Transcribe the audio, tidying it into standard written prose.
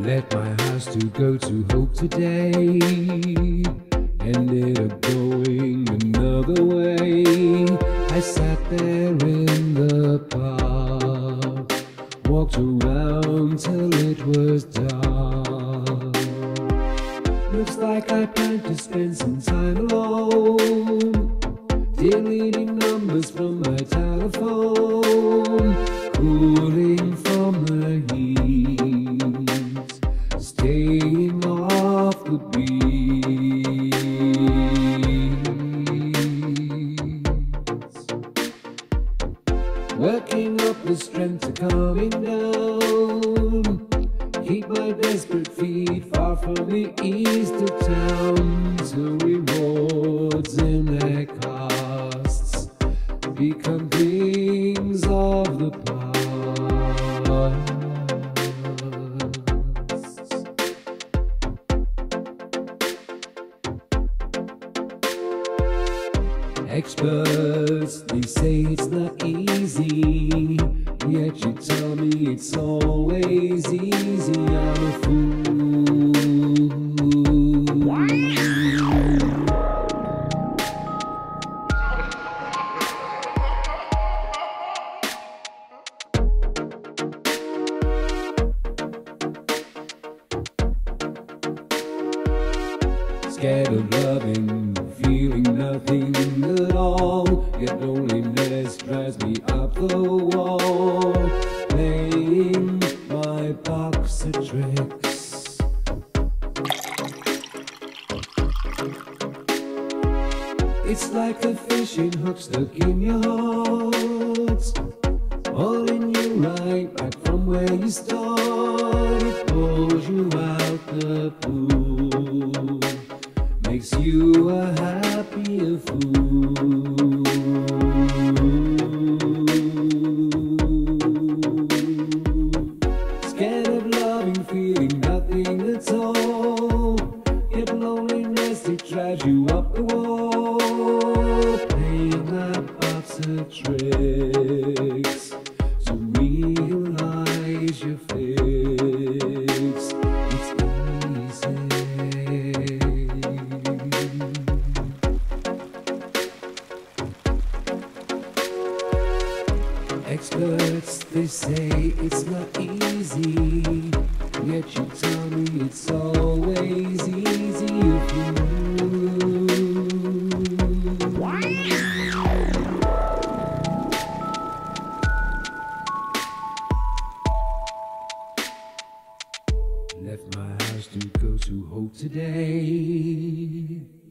Left my house to go to hope today, ended up going another way. I sat there in the park, walked around till it was dark. Looks like I plan to spend some time alone, deleting numbers from my telephone, cooling from the heat, staying off the beat. Working up the strength to calming down, keep my desperate feet far from the east of town, till rewards in their costs become things of the past. Experts, they say it's not easy, yet you tell me it's always easy. I'm a fool. Scared of loving, feeling nothing at all, yet loneliness drives me up the wall, playing my box of tricks. It's like a fishing hook stuck in your heart, pulling you right back from where you started. It pulls you out the pool, makes you a happier fool. Scared of loving, feeling nothing at all, yet loneliness, it drives you up the wall, playing that box of tricks to realize your fix. It's easy. Experts, they say it's not easy, yet you tell me it's always easy if you. Left my house to go to hope today,